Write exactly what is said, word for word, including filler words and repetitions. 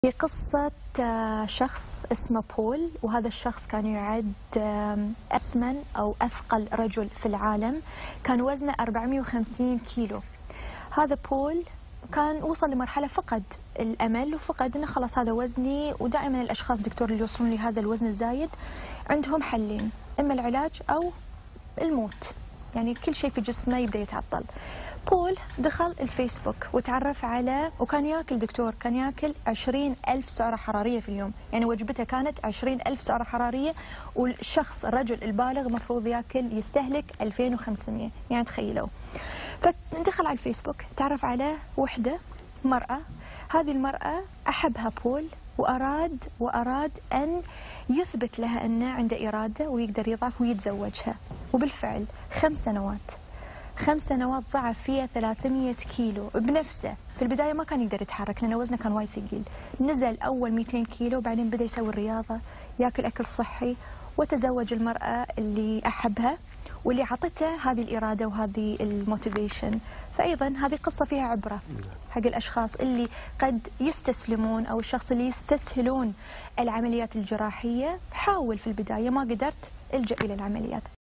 في قصة شخص اسمه بول، وهذا الشخص كان يعد أسمن أو أثقل رجل في العالم، كان وزنه أربعمئة وخمسين كيلو. هذا بول كان وصل لمرحلة فقد الأمل وفقد أنه خلاص هذا وزني. ودائما الأشخاص دكتور اللي يوصلون لهذا الوزن الزايد عندهم حلين، إما العلاج أو الموت، يعني كل شيء في جسمه يبدأ يتعطل. بول دخل الفيسبوك وتعرف على، وكان ياكل دكتور كان ياكل عشرين ألف سعرة حرارية في اليوم، يعني وجبته كانت عشرين ألف سعرة حرارية، والشخص الرجل البالغ مفروض ياكل يستهلك ألفين وخمسمئة، يعني تخيلوا. فدخل على الفيسبوك تعرف على وحدة مرأة، هذه المرأة أحبها بول وأراد وأراد أن يثبت لها أنه عنده إرادة ويقدر يضعف ويتزوجها. وبالفعل خمس سنوات خمس سنوات ضعف فيها ثلاثمئة كيلو بنفسه. في البداية ما كان يقدر يتحرك لأن وزنه كان وايد ثقيل، نزل أول مئتين كيلو، بعدين بدأ يسوي الرياضة، ياكل أكل صحي، وتزوج المرأة اللي أحبها واللي عطته هذه الإرادة وهذه الموتيفيشن. فأيضا هذه قصة فيها عبرة حق الأشخاص اللي قد يستسلمون أو الشخص اللي يستسهلون العمليات الجراحية. حاول في البداية، ما قدرت الجأ إلى العمليات.